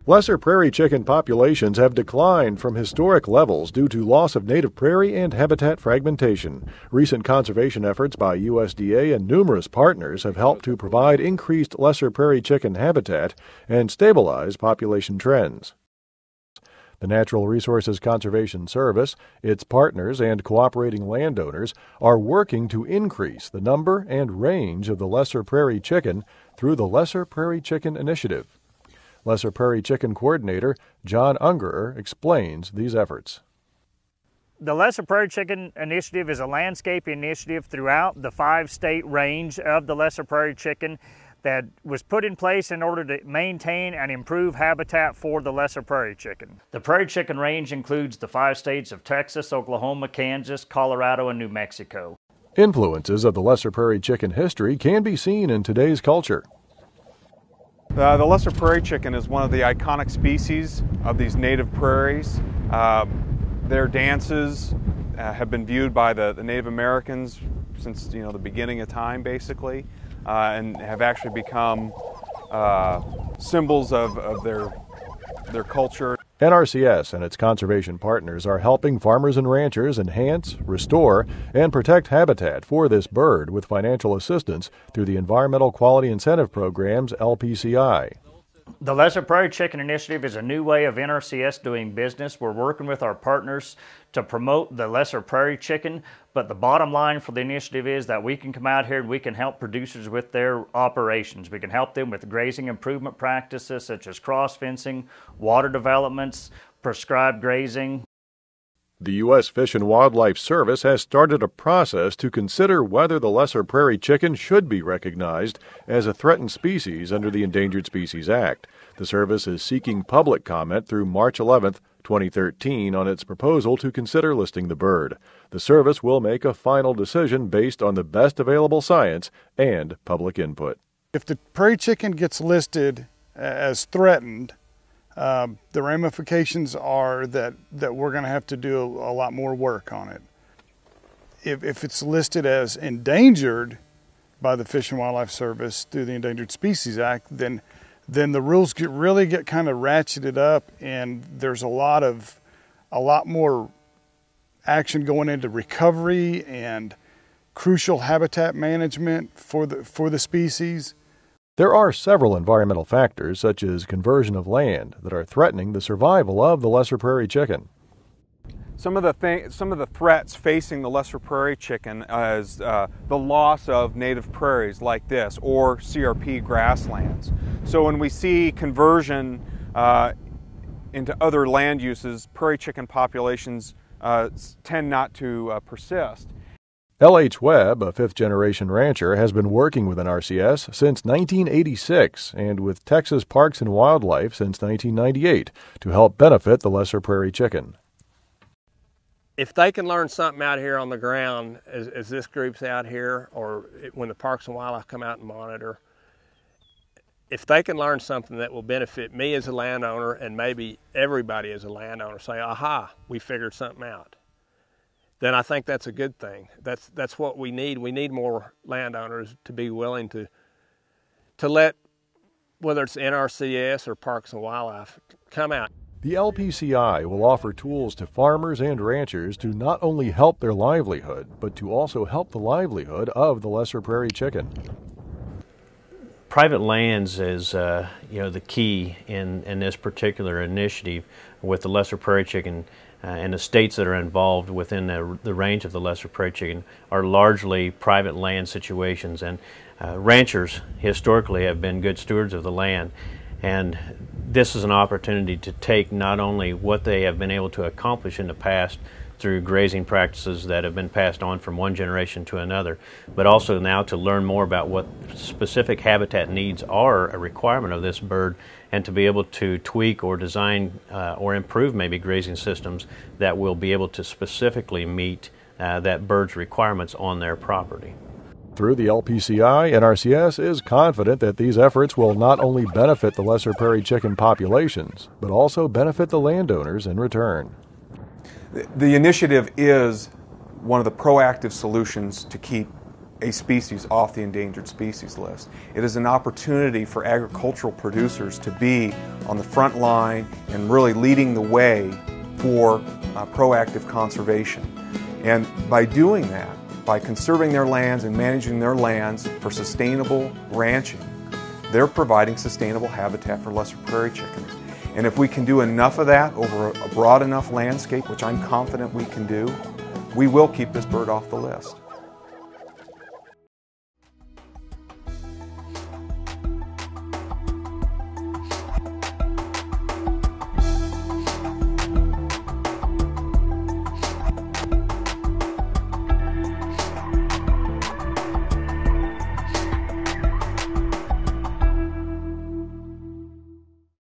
Lesser prairie chicken populations have declined from historic levels due to loss of native prairie and habitat fragmentation. Recent conservation efforts by USDA and numerous partners have helped to provide increased lesser prairie chicken habitat and stabilize population trends. The Natural Resources Conservation Service, its partners, and cooperating landowners are working to increase the number and range of the lesser prairie chicken through the Lesser Prairie Chicken Initiative. Lesser Prairie Chicken Coordinator John Ungerer explains these efforts. The Lesser Prairie Chicken Initiative is a landscape initiative throughout the 5-state range of the Lesser Prairie Chicken that was put in place in order to maintain and improve habitat for the Lesser Prairie Chicken. The Prairie Chicken range includes the 5 states of Texas, Oklahoma, Kansas, Colorado, and New Mexico. Influences of the Lesser Prairie Chicken history can be seen in today's culture. The Lesser Prairie Chicken is one of the iconic species of these native prairies. Their dances have been viewed by the Native Americans since the beginning of time, basically, and have actually become symbols of their culture. NRCS and its conservation partners are helping farmers and ranchers enhance, restore, and protect habitat for this bird with financial assistance through the Environmental Quality Incentive Program's LPCI. The Lesser Prairie Chicken Initiative is a new way of NRCS doing business. We're working with our partners to promote the Lesser Prairie Chicken, but the bottom line for the initiative is that we can come out here and we can help producers with their operations. We can help them with grazing improvement practices such as cross-fencing, water developments, prescribed grazing. The U.S. Fish and Wildlife Service has started a process to consider whether the Lesser Prairie Chicken should be recognized as a threatened species under the Endangered Species Act. The service is seeking public comment through March 11, 2013 on its proposal to consider listing the bird. The service will make a final decision based on the best available science and public input. If the prairie chicken gets listed as threatened, the ramifications are that we're going to have to do a lot more work on it. If it's listed as endangered by the Fish and Wildlife Service through the Endangered Species Act, then the rules really get kind of ratcheted up, and there's a lot more action going into recovery and crucial habitat management for the species. There are several environmental factors, such as conversion of land, that are threatening the survival of the Lesser Prairie Chicken. Some of the threats facing the Lesser Prairie Chicken is the loss of native prairies like this, or CRP grasslands. So when we see conversion into other land uses, prairie chicken populations tend not to persist. L.H. Webb, a fifth-generation rancher, has been working with NRCS since 1986 and with Texas Parks and Wildlife since 1998 to help benefit the Lesser Prairie Chicken. If they can learn something out here on the ground, as this group's out here, or when the Parks and Wildlife come out and monitor, if they can learn something that will benefit me as a landowner and maybe everybody as a landowner, say, aha, we figured something out, then I think that's a good thing. That's what we need. We need more landowners to be willing to let, whether it's NRCS or Parks and Wildlife, come out. The LPCI will offer tools to farmers and ranchers to not only help their livelihood, but to also help the livelihood of the Lesser Prairie Chicken. Private lands is the key in this particular initiative with the Lesser Prairie Chicken. And the states that are involved within the range of the Lesser Prairie Chicken are largely private land situations, and ranchers historically have been good stewards of the land, and this is an opportunity to take not only what they have been able to accomplish in the past through grazing practices that have been passed on from one generation to another, but also now to learn more about what specific habitat needs are a requirement of this bird, and to be able to tweak or design or improve maybe grazing systems that will be able to specifically meet that bird's requirements on their property. Through the LPCI, NRCS is confident that these efforts will not only benefit the Lesser Prairie Chicken populations, but also benefit the landowners in return. The initiative is one of the proactive solutions to keep a species off the endangered species list. It is an opportunity for agricultural producers to be on the front line and really leading the way for proactive conservation. And by doing that, by conserving their lands and managing their lands for sustainable ranching, they're providing sustainable habitat for lesser prairie chickens. And if we can do enough of that over a broad enough landscape, which I'm confident we can do, we will keep this bird off the list.